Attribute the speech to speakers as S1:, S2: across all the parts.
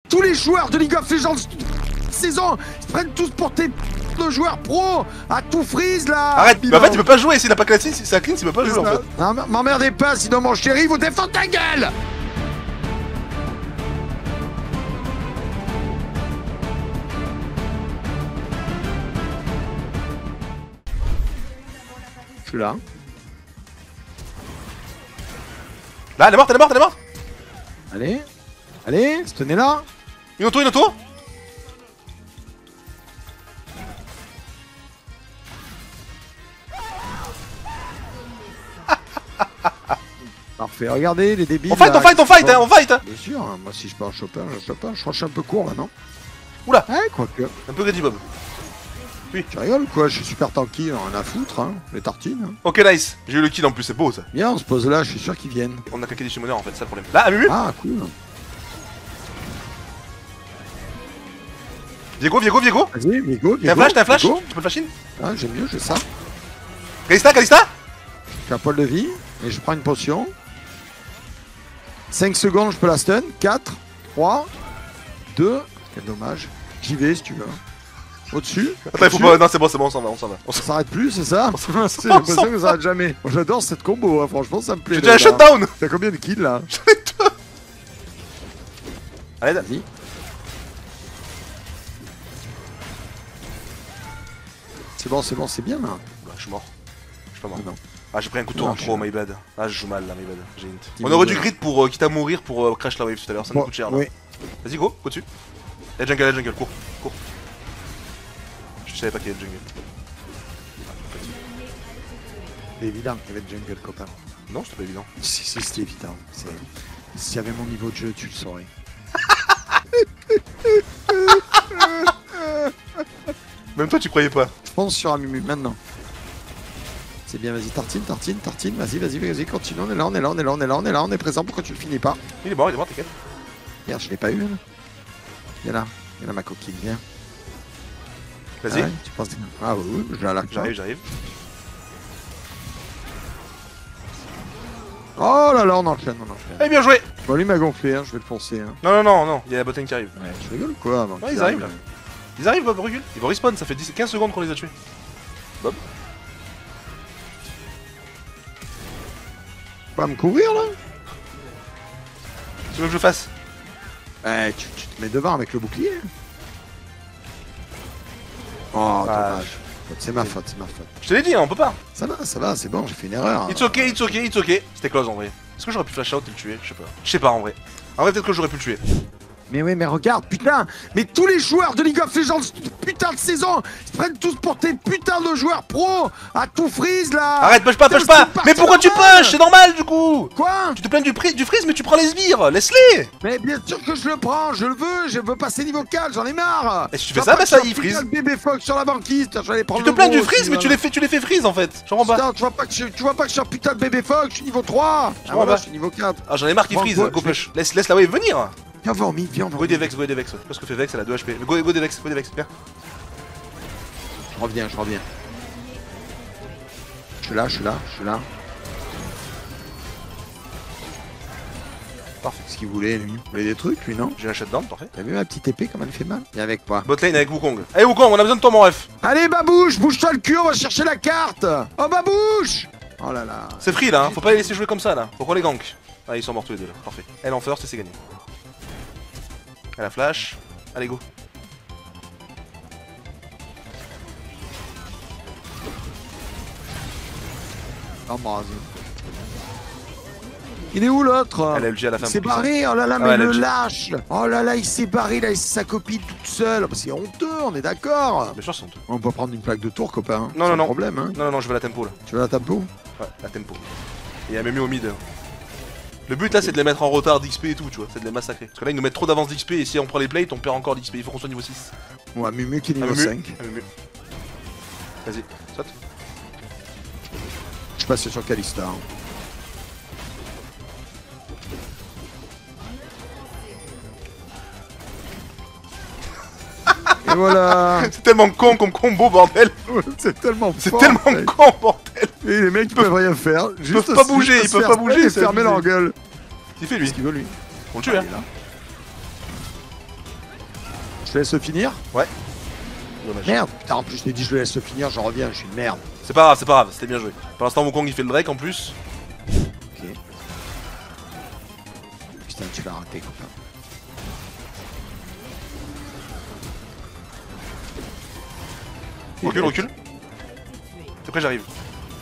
S1: tous les joueurs de League of Legends saison, ils se prennent tous pour tes de joueurs pro à tout freeze là.
S2: Arrête, mais en fait il peut pas jouer, s'il a pas clean, si ça clean, il peut pas jouer en fait.
S1: Non, m'emmerdez pas, sinon mon chéri, vous défendez ta gueule. Je suis là.
S2: Là, elle est morte, elle est morte, elle est morte.
S1: Allez, allez, tenez là.
S2: Une auto, une auto.
S1: Parfait, regardez les débiles.
S2: On fight,
S1: là,
S2: on fight, on fight, hein, on fight.
S1: Bien sûr, hein, moi si je peux en choper, je chope un. Je crois que je suis un peu court là, non?
S2: Oula.
S1: Ouais, quoique.
S2: Un peu Grady Bob.
S1: Tu rigoles ou quoi? Je suis super tanky, rien à foutre, hein. Les tartines. Hein.
S2: Ok, nice. J'ai eu le kill en plus, c'est beau ça.
S1: Bien, on se pose là, je suis sûr qu'ils viennent.
S2: On a claqué des chimonneurs en fait, c'est ça le problème. Là, Amumu.
S1: Ah, cool.
S2: Viego, Viego, Viego.
S1: Vas-y, Viego,
S2: T'as un flash, t'as un flash.
S1: Viego.
S2: Tu peux le flash in.
S1: Ah, j'aime mieux, j'ai ça.
S2: Kalista, Kalista.
S1: J'ai un poil de vie, et je prends une potion. 5 secondes, je peux la stun. 4, 3, 2. Quel dommage. J'y vais si tu veux. Au-dessus.
S2: Attends, il faut pas. Non, c'est bon, on s'en va, on s'en va.
S1: Ça s'arrête plus, c'est ça? C'est l'impression que ça s'arrête jamais. Moi, j'adore cette combo, hein. Franchement, ça me plaît.
S2: J'ai déjà un shutdown.
S1: T'as combien de kills là?
S2: Allez,
S1: vas-y. C'est bon, c'est bien là.
S2: Bah, je suis mort. Je suis pas mort.
S1: Non.
S2: Ah, j'ai pris un coup de tour
S1: Non,
S2: en
S1: je
S2: pro,
S1: suis-
S2: my bad. Ah, je joue mal là, my bad. J'ai hint.
S1: Dis-moi
S2: On aurait dû
S1: bien.
S2: grid pour quitte à mourir pour crash la wave tout à l'heure, ça nous coûte cher là.
S1: Oui.
S2: Vas-y, go dessus. La jungle, cours, cours. Je savais pas qu'il y avait de jungle.
S1: C'est évident qu'il y avait de jungle, copain.
S2: Non, c'était pas évident.
S1: Si, c'était évident. S'il y avait mon niveau de jeu, tu le saurais.
S2: Même toi, tu croyais pas.
S1: Je pense sur Amumu maintenant. C'est bien, vas-y, tartine, vas-y, continue, on est présent, pourquoi tu le finis pas?
S2: Il est mort, t'inquiète.
S1: Merde, je l'ai pas eu. Viens là, ma coquine, viens.
S2: Vas-y.
S1: Ah ouais, tu penses... Ah oui, je la lâche.
S2: J'arrive.
S1: Oh là là, on enchaîne.
S2: Eh bien joué.
S1: Bon, lui m'a gonflé, hein, je vais le foncer. Hein.
S2: Non, il y a la botlane qui arrive.
S1: Ouais, tu rigoles ou quoi?
S2: Ouais, ils arrivent là. Ils arrivent, Bob, recule. Ils vont respawn, ça fait 15 secondes qu'on les a tués. Bob.
S1: Pas me couvrir là?
S2: Tu veux que je fasse?
S1: Eh, tu te mets devant avec le bouclier. Oh,
S2: Ah.
S1: dommage. C'est ma faute.
S2: Je te l'ai dit, hein, on peut pas.
S1: Ça va, c'est bon, j'ai fait une erreur.
S2: It's ok. C'était close en vrai. Est-ce que j'aurais pu flash out et le tuer? Je sais pas en vrai. En vrai, peut-être que j'aurais pu le tuer.
S1: Mais oui, mais regarde, putain. Mais tous les joueurs de League of Legends, putain de saison, ils se prennent tous pour tes putains de joueurs pro à tout freeze là.
S2: Arrête, push pas.
S1: Putain,
S2: Mais pourquoi tu push? C'est normal du coup.
S1: Quoi?
S2: Tu te plains du freeze, mais tu prends les sbires. Laisse-les.
S1: Mais bien sûr que je le prends, je veux passer niveau 4, j'en ai marre.
S2: Et si tu fais ça, bah ça y freeze.
S1: Le bébé Fox sur la banquise, je vais aller prendre
S2: Tu te
S1: le
S2: plains du
S1: gros,
S2: freeze, mais tu les fais freeze en fait. Je comprends pas.
S1: Putain, tu vois pas que je suis un putain de bébé Fox, je suis niveau 3.
S2: Je
S1: Ah voilà,
S2: vois
S1: je suis niveau 4.
S2: Ah, j'en ai marre qu'il
S1: Bon,
S2: freeze.
S1: quoi,
S2: Go push. Laisse la wave venir.
S1: Viens voir Mid, viens voir.
S2: Go des Vex. Je sais pas ce que fait Vex, elle a 2 HP. Go des Vex, viens.
S1: Je reviens. Je suis là.
S2: Parfait.
S1: Qu'est-ce qu'il voulait lui? Il voulait des trucs lui, non?
S2: J'ai un shutdown, parfait.
S1: T'as vu ma petite épée comme elle fait mal? Viens avec moi.
S2: Botlane avec Wukong. Allez Wukong, on a besoin de toi mon ref.
S1: Allez Babouche, bouge-toi le cul, on va chercher la carte. Oh Babouche. Oh là là.
S2: C'est free là, hein. Faut pas les laisser jouer comme ça là. Faut qu'on les gank. Ah, ils sont morts tous les deux là, parfait. Elle en first et c'est gagné. Elle a flash. Allez go.
S1: Embrase. Il est où l'autre?
S2: Elle a ulti à la fin.
S1: Il s'est
S2: pour qu'il
S1: barré, oh là là, mais
S2: elle a
S1: le
S2: ulti.
S1: lâche. Oh là là, il s'est barré, là, sa copine toute seule. Bah, c'est honteux, on est d'accord.
S2: sorte. Bien sûr, c'est honteux.
S1: On peut prendre une plaque de tour, copain.
S2: Non,
S1: C'est
S2: non,
S1: un
S2: non.
S1: problème, hein.
S2: Non, je veux la tempo là.
S1: Tu veux la tempo?
S2: Ouais, la tempo. Et il y a même eu au mid. Le but là, c'est de les mettre en retard d'XP et tout, tu vois. C'est de les massacrer. Parce que là, ils nous mettent trop d'avance d'XP et si on prend les plates, on perd encore d'XP. Il faut qu'on soit niveau 6.
S1: Ouais, Mumu qui est niveau
S2: Mumu.
S1: 5.
S2: Mumu. Vas-y, saute.
S1: Je suis passé sur Kalista. Hein. Et voilà.
S2: C'est tellement con comme combo, bordel.
S1: C'est tellement
S2: C'est
S1: fort,
S2: tellement
S1: mec.
S2: con, bordel.
S1: Et les mecs ils peuvent rien faire. Juste
S2: pas bouger, ils peuvent pas bouger,
S1: et
S2: c'est
S1: fermer
S2: abusé.
S1: leur gueule.
S2: Qu'est-ce qu'il fait lui?
S1: Qu'est-ce qu'il veut lui?
S2: On le tue, hein.
S1: Il est là. Je te laisse finir.
S2: Ouais. Dommage.
S1: Merde, putain, en plus je t'ai dit je le laisse finir, je reviens, je suis une merde.
S2: C'est pas grave, c'était bien joué. Pour l'instant, Wukong il fait le Drake en plus.
S1: Ok. Putain, tu l'as raté, copain.
S2: Recule, recule. C'est prêt, j'arrive.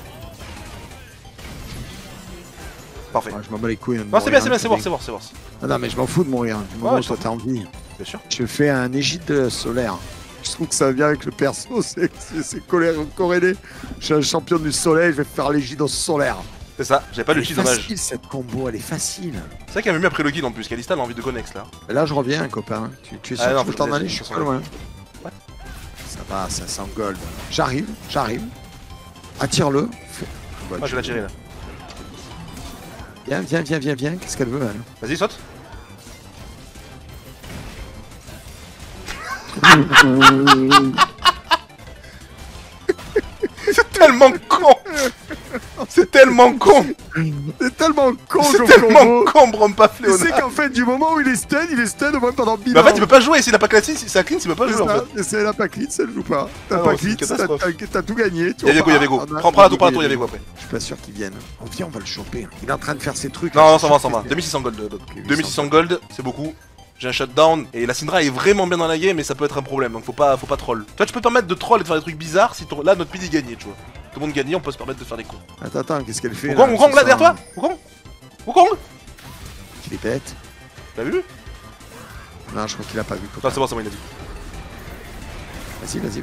S2: Parfait.
S1: Ouais, je m'en bats les couilles.
S2: Non, c'est bien, c'est bon, c'est bon.
S1: Ah non, mais je m'en fous de mourir, du moment où toi t'as envie.
S2: Bien sûr.
S1: Je fais un égide solaire. Je trouve que ça vient avec le perso, c'est corrélé. Je suis un champion du soleil, je vais faire l'égide solaire.
S2: C'est ça, j'avais pas le
S1: Elle
S2: chi,
S1: est
S2: dommage.
S1: facile cette combo, elle est facile.
S2: C'est vrai qu'elle m'a mis après le guide en plus, Kalista a envie de connect là.
S1: Et là je reviens, copain. Tu es sûr
S2: Ah non,
S1: que tu veux
S2: faut
S1: t'en
S2: que je
S1: aller?
S2: laisse,
S1: Je suis
S2: ça
S1: pas
S2: s'en
S1: loin.
S2: Ouais.
S1: Ça va, ça sent gold. J'arrive. Attire-le.
S2: Moi je vais la tirer là.
S1: Viens. Qu'est-ce qu'elle veut, elle?
S2: Vas-y, saute. C'est tellement con. C'est tellement con.
S1: C'est tellement con,
S2: C'est tellement con, Brompa
S1: Tu sais
S2: Fléona.
S1: qu'en fait, du moment où il est stun au moins pendant 1000
S2: Mais en
S1: ans.
S2: fait, il peut pas jouer, s'il a pas clean, si ça clean, il peut pas jouer en fait.
S1: C'est la pas glitch, elle joue pas. T'as
S2: Ah
S1: pas
S2: non, c'est une
S1: glitch,
S2: catastrophe.
S1: t'as tout gagné.
S2: Y'a des go. Prends la tour par la tour, y'a des go après.
S1: Je suis pas sûr qu'il vienne. Viens, on va le choper. Il est en train de faire ses trucs.
S2: Non,
S1: là.
S2: non, ça va. 2600 gold. 2600 gold, c'est beaucoup. J'ai un shutdown et la Syndra est vraiment bien dans la game mais ça peut être un problème donc faut pas troll. Toi tu peux te permettre de troll et de faire des trucs bizarres si là notre mid il gagnait tu vois. Tout le monde gagnait, on peut se permettre de faire des coups.
S1: Attends, qu'est-ce qu'elle fait
S2: Wukong là derrière toi. Wukong.
S1: Il est bête.
S2: T'as vu?
S1: Non, je crois qu'il a pas vu.
S2: Non c'est bon, il a dit.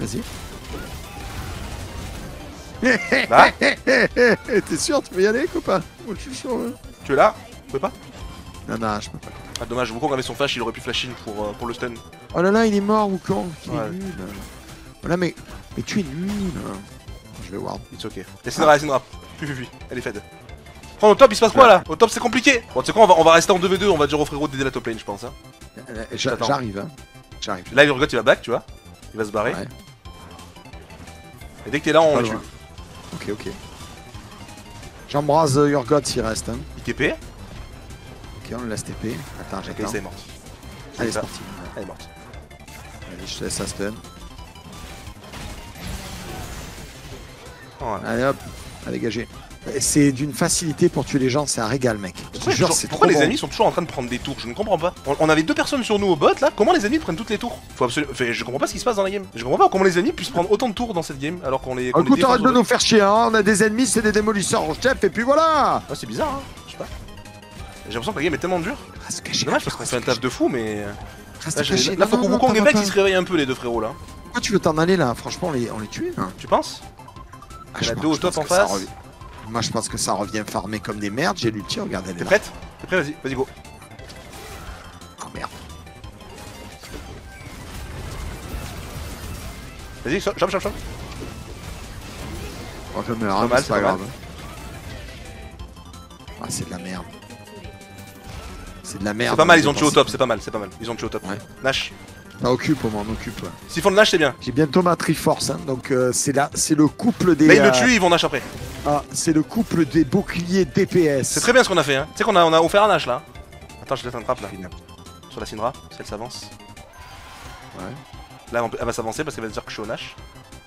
S1: Vas-y.
S2: Là.
S1: T'es sûr, tu peux y aller, copain? Moi, je suis chaud. Hein.
S2: Tu es là? Tu peux pas?
S1: Non, je peux pas.
S2: Ah dommage, Wukong avait son flash, il aurait pu flash in pour le stun.
S1: Oh là là, il est mort, Wukong. Il
S2: Ouais.
S1: est nul. Voilà, mais tu es nul. Je vais voir.
S2: It's ok. La Syndra. Puis. Elle est fed. Prends au top, il se passe quoi là? Au top c'est compliqué. Bon tu sais quoi, on va rester en 2v2, on va dire au frérot d'aider la top lane je pense. Hein.
S1: J'arrive, hein. J'arrive.
S2: Là Urgot il va back tu vois. Il va se barrer.
S1: Ouais.
S2: Et dès que t'es là on
S1: Pas
S2: le tue.
S1: loin. Ok. J'embrase Urgot s'il reste. Hein.
S2: Il TP.
S1: Ok, on le laisse TP. Attends,
S2: Ok,
S1: j'attends.
S2: ça est mort.
S1: Allez, c'est
S2: ça.
S1: parti.
S2: Elle est morte.
S1: Allez, je te laisse la stun.
S2: Voilà.
S1: Allez hop, à dégager. C'est d'une facilité pour tuer les gens, c'est un régal, mec. Je te jure, c'est trop
S2: Pourquoi les
S1: bon.
S2: ennemis sont toujours en train de prendre des tours? Je ne comprends pas. On avait 2 personnes sur nous au bot là, comment les ennemis prennent toutes les tours? Faut absolument. Enfin, je comprends pas ce qui se passe dans la game. Je comprends pas comment les ennemis puissent prendre autant de tours dans cette game alors qu'on les. qu'on les
S1: Écoute,
S2: défonce
S1: arrête de
S2: au
S1: nous
S2: bot.
S1: faire chier, hein. On a des ennemis, c'est des démolisseurs en chef, et puis voilà.
S2: Ah, c'est bizarre, hein. Je sais pas. J'ai l'impression que la game est tellement dure.
S1: Reste
S2: C'est
S1: caché.
S2: dommage parce qu'on fait un taf de fou, mais.
S1: Reste
S2: Là,
S1: caché.
S2: là faut
S1: Non,
S2: que
S1: non,
S2: Wukong et
S1: t'en
S2: Black
S1: vas
S2: ils se réveillent un peu les deux frérots là.
S1: Pourquoi tu veux t'en aller là? Franchement, on les tue. Hein.
S2: Tu penses?
S1: Ah,
S2: Il y en a
S1: je
S2: deux au
S1: pense
S2: top en
S1: que ça
S2: face.
S1: revient. Moi, je pense que ça revient farmer comme des merdes. J'ai l'ulti, regardez.
S2: T'es prête? T'es prêt? Vas-y go.
S1: Oh merde.
S2: Vas-y, chope.
S1: Oh, je meurs, hein,
S2: Pas mal,
S1: c'est pas
S2: c'est pas
S1: grave. Ah, c'est de la merde. C'est de la merde.
S2: C'est pas mal, ils ont
S1: tué
S2: tué au top, c'est pas mal. Ils ont tué au top.
S1: Ouais.
S2: Nash.
S1: Ça occupe, on m'en occupe. Ouais.
S2: S'ils font le Nash, c'est bien.
S1: J'ai bientôt ma Triforce, hein, donc c'est le couple des.
S2: Là, ils le tuent, ils vont Nash après.
S1: Ah, c'est le couple des boucliers DPS.
S2: C'est très bien ce qu'on a fait, hein. Tu sais qu'on a offert un Nash là. Attends, je laisse un trap là. Sur la Syndra, si elle s'avance.
S1: Ouais.
S2: Là, elle va s'avancer parce qu'elle va se dire que je suis au Nash.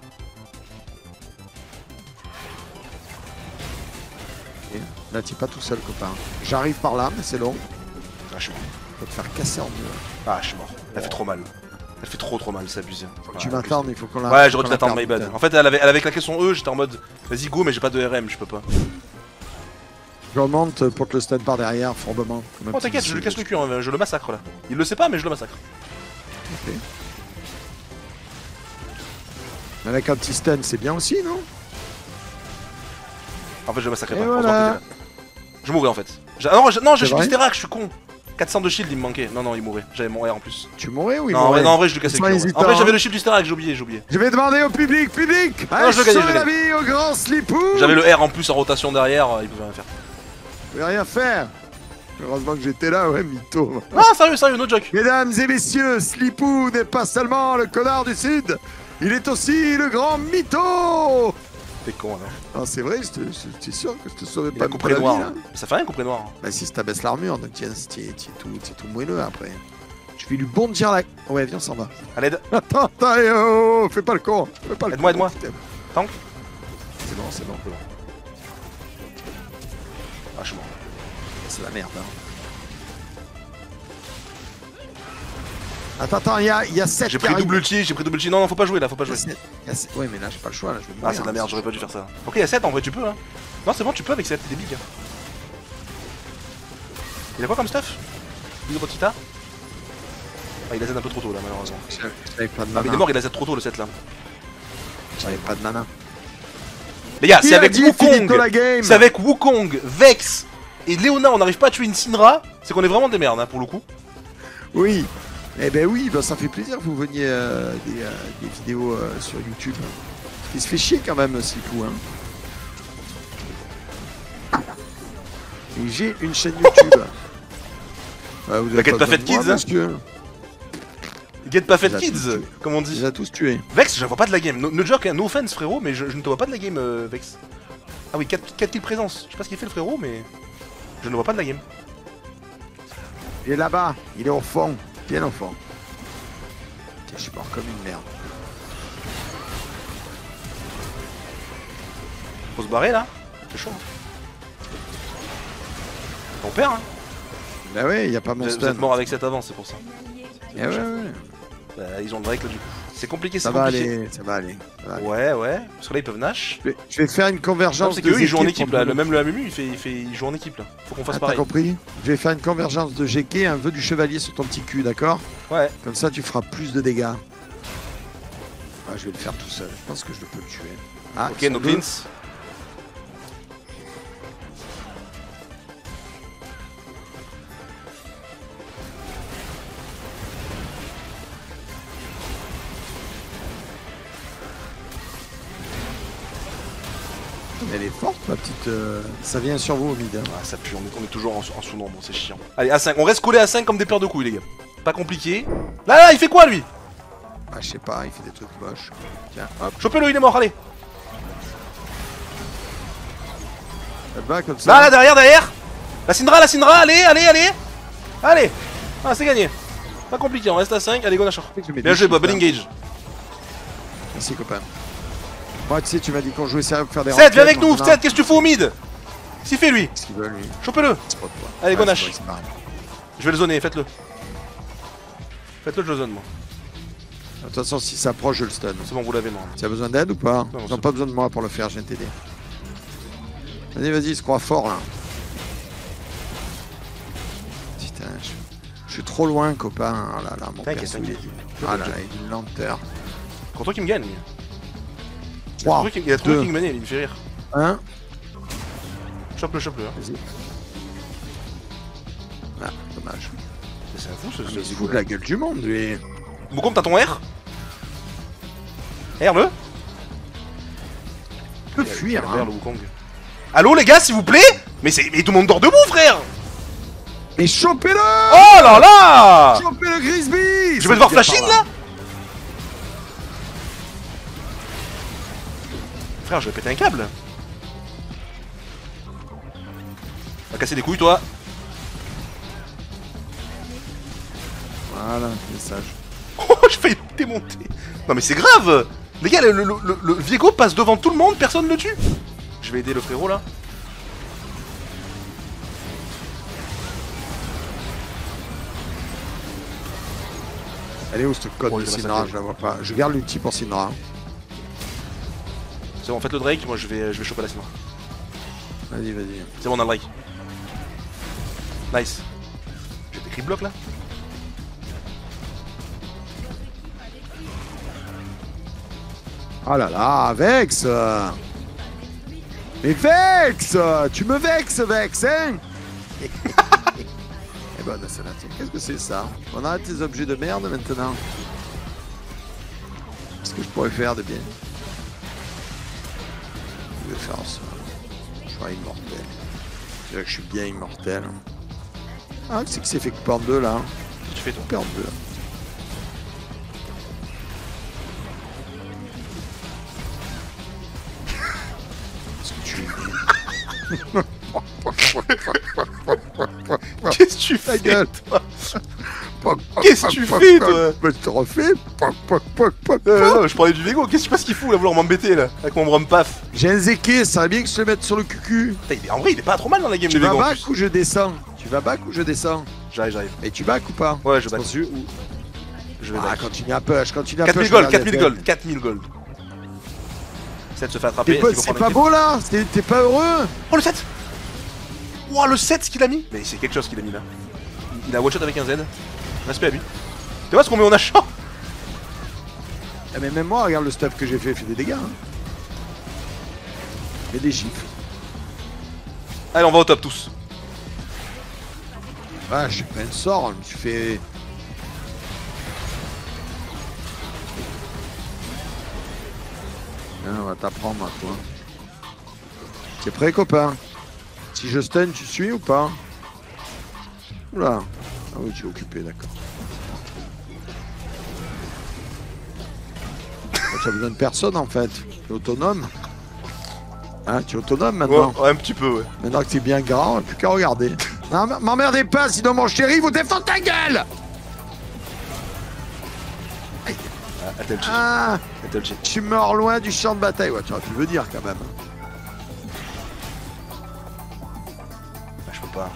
S1: Et là, t'es pas tout seul, copain. J'arrive par là, mais c'est long.
S2: Ah, je suis mort.
S1: Faut te faire casser en deux.
S2: Ah, je suis mort. Elle fait trop mal. Elle fait trop mal, c'est abusé.
S1: Tu m'attends, il faut qu'on la.
S2: Ouais, j'aurais dû
S1: qu'on la
S2: t'attendre,
S1: perde,
S2: my bad.
S1: putain.
S2: En fait, elle avait claqué son E, j'étais en mode vas-y go, mais j'ai pas de RM, je peux pas.
S1: Je remonte pour te le stun par derrière, fourbement. comme un
S2: Oh,
S1: petit
S2: t'inquiète, je lui
S1: bisou.
S2: casse le cul, hein, je le massacre là. Il le sait pas, mais je le massacre.
S1: Ok. Avec un petit stun, c'est bien aussi, non?
S2: En fait, je le massacre
S1: Et
S2: pas.
S1: voilà.
S2: Heureusement que t'es là. Je mourrais en fait. Non, j'ai
S1: C'est vrai
S2: mis Sterak, je suis con. 400 de shield, il me manquait. Non, il mourait. J'avais mon R en plus.
S1: Tu mourrais ou il
S2: Non,
S1: mourrait?
S2: en vrai, je lui cassais le
S1: Sois
S2: cul.
S1: hésitant,
S2: En vrai, j'avais
S1: hein.
S2: le shield du Sterak, j'ai oublié.
S1: Je vais demander au public,
S2: Non, je le gagnais, je le
S1: la vie au grand slipou.
S2: J'avais le R en plus en rotation derrière, il pouvait rien faire.
S1: Je vais rien faire. Heureusement que j'étais là, ouais, mytho.
S2: Non, sérieux, no joke.
S1: Mesdames et messieurs, Slipou n'est pas seulement le connard du Sud, il est aussi le grand mytho.
S2: T'es con, alors.
S1: Ah, c'est vrai, t'es sûr que je te saurais
S2: Il
S1: pas
S2: a
S1: me
S2: coupé
S1: la
S2: noir.
S1: vie, là
S2: Ça fait rien, coupé noir.
S1: Bah si, si t'abaisses l'armure, donc t'es tout moelleux après. Je vais lui bondir la... Ouais, viens, on s'en va.
S2: À l'aide.
S1: Attends, oh, fais pas le con. Fais pas le
S2: Aide-moi,
S1: con,
S2: aide-moi.
S1: putain.
S2: Tank.
S1: C'est bon, c'est bon.
S2: Ah, je suis mort.
S1: C'est la merde. Hein. Attends, il y a 7
S2: J'ai pris double ulti, j'ai pris double ulti. Non, non, faut pas jouer là, faut pas jouer.
S1: Ouais, mais là, j'ai pas le choix. Là, je vais
S2: Ah, c'est de la merde, j'aurais pas dû faire ça. Ok, il y a 7 en vrai, tu peux. Hein. Non, c'est bon, tu peux avec 7, t'es des bigs. Il a quoi comme stuff Hydrotita. Ah, il a Z un peu trop tôt là, malheureusement.
S1: J'avais pas de
S2: Ah, mais
S1: mana.
S2: il est mort, il a Z trop tôt le 7 là.
S1: J'avais pas de mana.
S2: Les gars,
S1: Qui
S2: c'est
S1: a
S2: avec
S1: dit
S2: Wukong.
S1: finito la game?
S2: C'est avec Wukong, Vex et Léona, on n'arrive pas à tuer une Syndra. C'est qu'on est vraiment des merdes hein, pour le coup.
S1: Oui. Eh ben oui, bah ça fait plaisir que vous veniez des vidéos sur YouTube. Il se fait chier quand même, c'est fou. Hein. Et j'ai une chaîne YouTube. Ouais, vous avez
S2: Get pas
S1: besoin
S2: fait
S1: de moi,
S2: kids, hein.
S1: monsieur.
S2: Get pas fait
S1: Il a tous
S2: kids,
S1: tué.
S2: comme on
S1: Il
S2: dit.
S1: les a tous tués.
S2: Vex, je la vois pas de la game. No joke, hein, no offense frérot, mais je ne te vois pas de la game, Vex. Ah oui, 4 kills présence. Je sais pas ce qu'il fait le frérot, mais je ne vois pas de la game.
S1: Il est là-bas, il est au fond, bien au fond. Tiens, je suis mort comme une merde.
S2: Faut se barrer là. C'est chaud. Hein. On perd, hein.
S1: Bah ouais, il y a pas mon
S2: Vous
S1: stun.
S2: êtes mort avec 7 avant, c'est pour ça.
S1: Eh ouais, ouais.
S2: Bah, ils ont le break là du coup. C'est compliqué,
S1: Ça
S2: c'est
S1: va
S2: compliqué.
S1: aller, ça va aller. Ça va aller.
S2: Ouais, ouais. Parce que là ils peuvent Nash.
S1: Je vais faire une
S2: Non,
S1: convergence.
S2: c'est qu'eux ils jouent en équipe là.
S1: pour-
S2: Même le AMU il joue en équipe là. Faut qu'on fasse
S1: Ah, t'as
S2: pareil.
S1: compris? Je vais faire une convergence de GK, un vœu du chevalier sur ton petit cul, d'accord?
S2: Ouais.
S1: Comme ça, tu feras plus de dégâts. Ah, je vais le faire tout seul. Je pense que je peux le tuer. Ah,
S2: Ok,
S1: ils sont
S2: no
S1: deux.
S2: cleans.
S1: Elle est forte, ma petite. Ça vient sur vous au mid. Hein.
S2: Ah, ça pue, on est toujours en sous-nombre, c'est chiant. Allez, A5, on reste collé à 5 comme des paires de couilles, les gars. Pas compliqué. Là, il fait quoi lui?
S1: Ah, je sais pas, il fait des trucs moches. Tiens, hop,
S2: Chopez-le, il est mort, allez.
S1: ça te va comme ça.
S2: Là, derrière. La Syndra, allez. Allez. Ah, c'est gagné. Pas compliqué, on reste à 5. Allez, go, Nashor. Bien joué, Bob, engage.
S1: Merci, copain. Moi, tu sais, tu m'as dit qu'on jouait sérieux pour faire des
S2: 7, viens
S1: renquêtes,
S2: avec nous,
S1: donc,
S2: 7, qu'est-ce que tu fais au mid? Qu'est-ce qu'il fait lui?
S1: Qu'est-ce qu'il veut, lui?
S2: Chopez-le.
S1: C'est pas toi.
S2: Allez, go,
S1: Ouais,
S2: Nash.
S1: c'est vrai, c'est pareil.
S2: Je vais le zoner, faites-le. Faites-le, je le zone, moi.
S1: De toute façon, si ça approche, je le stun.
S2: C'est bon, vous l'avez, moi.
S1: Tu as besoin d'aide ou pas?
S2: Non,
S1: Ils
S2: c'est
S1: n'ont pas besoin de moi pour le faire, je viens de t'aider. Vas-y, il se croit fort là. Putain, je suis trop loin, copain. Oh là là, mon
S2: T'inquiète,
S1: perso,
S2: t'inquiète.
S1: Ah là là, il a une lenteur.
S2: Contre toi qui me gagne, lui.
S1: 3,
S2: Il a trouvé
S1: 2,
S2: qui me gagne, il me fait rire.
S1: 1.
S2: Chope-le. Hein.
S1: Vas-y. Ah, dommage.
S2: Mais c'est un fou, ce
S1: Il se
S2: ce
S1: fout de la gueule du monde, lui.
S2: Wukong, t'as ton R? R-le?
S1: Il peut fuir,
S2: R,
S1: hein.
S2: le Wukong. Allô, les gars, s'il vous plaît? Mais tout le monde dort debout, frère!
S1: Et chopez-le!
S2: Oh là là!
S1: Chopez le Grisby!
S2: Je vais devoir flash in là? Frère, je vais péter un câble. Va casser des couilles, toi.
S1: Voilà, message.
S2: Oh, je fais démonter. Non, mais c'est grave! Les gars, le Viego passe devant tout le monde, personne ne le tue. Je vais aider le frérot là.
S1: Elle est où ce code
S2: Oh,
S1: de
S2: il est
S1: Syndra?
S2: massacré.
S1: Je la vois pas. Je garde l'ulti pour Syndra.
S2: C'est bon, faites le Drake, moi je vais choper la Syndra.
S1: Vas-y, vas-y.
S2: C'est bon, on a le Drake. Nice. J'ai des crit blocs là.
S1: Oh là là, Vex! Mais Vex! Tu me vexes, Vex, hein? Eh ben, c'est là, qu'est-ce que c'est ça? On arrête tes objets de merde maintenant. Qu'est-ce que je pourrais faire de bien? Je vais faire ça. Je serai immortel. C'est vrai que je suis bien immortel. Ah, c'est qui s'est fait couper en deux là?
S2: Qu'est-ce que tu fais toi?
S1: Couper en deux. Qu'est-ce que tu
S2: Qu'est-ce que tu
S1: Ta
S2: fais
S1: gueule.
S2: toi? Qu'est-ce que tu fais, toi?
S1: Bah, je te refais.
S2: Non, je parlais du Lego, qu'est-ce que tu penses qu'il fout là, vouloir m'embêter là, avec mon brum paf?
S1: J'ai un Zeke, ça va bien que je le mette sur le cucu.
S2: Putain, en vrai, il est pas trop mal dans la game
S1: Tu
S2: de
S1: vas
S2: Lego.
S1: back ou je descends? Tu vas back ou je descends?
S2: J'arrive.
S1: Et tu back ou pas?
S2: Ouais, je back.
S1: Attention, ou-
S2: Je vais
S1: Ah,
S2: back.
S1: continue un peu, je continue un peu.
S2: 4000
S1: je
S2: gold,
S1: regarde
S2: 4000
S1: les
S2: gold,
S1: belles.
S2: 4000 gold. 7 se fait attraper.
S1: C'est pas beau là? T'es pas heureux?
S2: Oh le 7. Ouah le 7 ce qu'il a mis. Mais c'est quelque chose qu'il a mis là. Il a one shot avec un Z. Respect à lui. Tu vois ce qu'on met en achat?
S1: Ah, mais même moi, regarde le stuff que j'ai fait des dégâts. Hein. Et des chiffres.
S2: Allez, on va au top tous.
S1: Ah, j'ai pris un sort, je me suis fait. Ah, on va t'apprendre à toi. T'es prêt, copain? Si je stun, tu suis ou pas? Oula. Ah oui, tu es occupé, d'accord. Tu as besoin de personne en fait. Tu es autonome. Hein, tu es autonome maintenant.
S2: Ouais, un petit peu, ouais.
S1: Maintenant que tu es bien grand, plus qu'à regarder. Non, m'emmerdez pas, sinon mon chéri, vous défend ta gueule!
S2: Attelchi.
S1: Ah,
S2: Attelchi.
S1: tu meurs loin du champ de bataille. Ouais, tu aurais pu le dire quand même.
S2: Ah, je peux pas.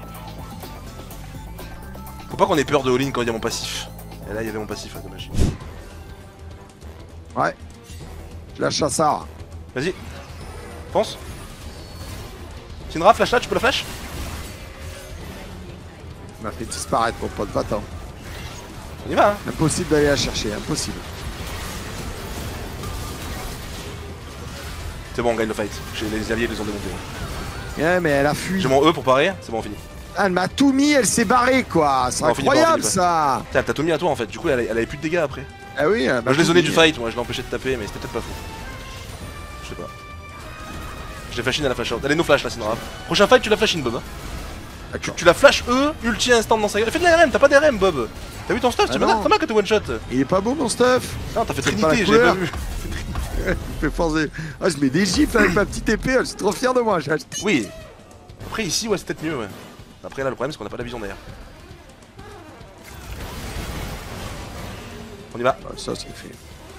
S2: Faut pas qu'on ait peur de all-in quand il y a mon passif. Et là, il y avait mon passif, là, dommage.
S1: Ouais. Je lâche à ça.
S2: Vas-y. Pense. Syndra, flash là, tu peux la flash?
S1: Il m'a fait disparaître mon pote, va-t'en.
S2: On y va, hein.
S1: Impossible d'aller la chercher, impossible.
S2: C'est bon, on gagne le fight. Les alliés les ont démontés.
S1: Ouais, mais elle a fui.
S2: J'ai mon E pour parer, c'est bon, on finit.
S1: Ah, elle m'a tout mis, elle s'est barrée quoi. C'est
S2: On finit pas,
S1: incroyable
S2: on finit
S1: ça.
S2: T'as tout mis à toi en fait, du coup elle avait plus de dégâts après.
S1: Ah oui, elle m'a
S2: Moi je l'ai
S1: tout
S2: zoné
S1: mis.
S2: du fight, moi je l'ai empêché de taper, mais c'était peut-être pas fou. Je sais pas. Je l'ai flash in à la flash out. Elle est no flash là, Syndra. Prochain fight, tu la flash in, Bob. Hein.
S1: D'accord.
S2: Tu la flash E, ulti instant dans sa gueule. Fais de l'ARM, t'as pas d'ARM, Bob. T'as vu ton stuff?
S1: Ah
S2: Tu
S1: non.
S2: m'as que t'es one shot.
S1: Il est pas beau mon stuff.
S2: Non, t'as fait
S1: C'est pas la
S2: Trinité, j'ai pas
S1: couleur.
S2: vu.
S1: Il fait forcer. Ah, je mets des gifles avec ma petite épée, je suis trop fier de moi.
S2: Oui. Après ici, ouais, c'est peut-être mieux, ouais. Après là, le problème c'est qu'on a pas la vision derrière. On y va.
S1: Ah, ça, c'est fait.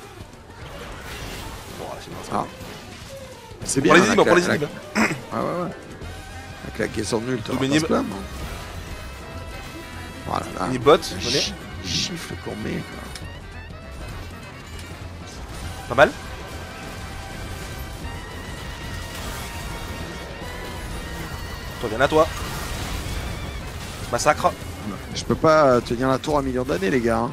S2: Bon, là, c'est bon.
S1: Ah. C'est
S2: Pour
S1: bien.
S2: les énigmes, pour les énigmes.
S1: Ah ouais, ouais. La claquer son nul,
S2: Double énigme.
S1: Voilà, là.
S2: Ni bot, on est.
S1: Chiffre qu'on met, quoi.
S2: Pas mal. Toi, viens à toi. Massacre.
S1: Je peux pas tenir la tour 1 million d'années, les gars. Hein.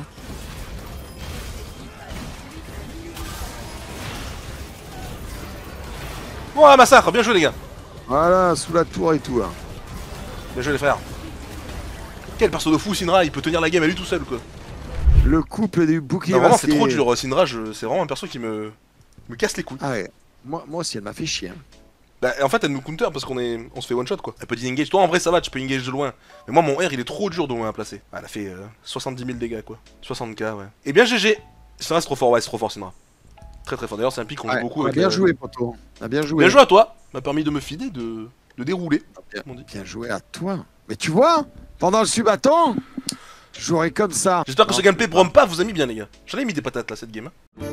S2: Ouais, massacre, bien joué les gars.
S1: Voilà, sous la tour et tout. Hein.
S2: Bien joué les frères. Quel perso de fou, Syndra, il peut tenir la game à lui tout seul quoi.
S1: Le couple du bouclier.
S2: Non, vraiment, c'est
S1: masqué.
S2: trop dur. Syndra, c'est vraiment un perso qui me casse les couilles.
S1: Ah ouais. Moi aussi, elle m'a fait chier. Hein.
S2: Bah, en fait, elle nous counter parce on se fait one shot quoi. Elle peut disengage. Toi, en vrai, ça va, tu peux engage de loin. Mais moi, mon R, il est trop dur de loin à placer. Ah, elle a fait 70 000 dégâts quoi. 60k, ouais. Et bien, GG. Syndra, c'est trop fort, ouais, c'est trop fort, Syndra. Très très fort. D'ailleurs, c'est un pic qu'on joue beaucoup.
S1: On a
S2: Avec
S1: bien joué, poto. On a bien joué.
S2: Bien joué à toi. M'a permis de me fider, de dérouler. Comme on dit.
S1: Bien joué à toi. Mais tu vois, pendant le subathon, je jouerai comme ça.
S2: J'espère que
S1: Non,
S2: ce gameplay Brom pas vous a mis bien, les gars. J'en ai mis des patates là, cette game. Hein.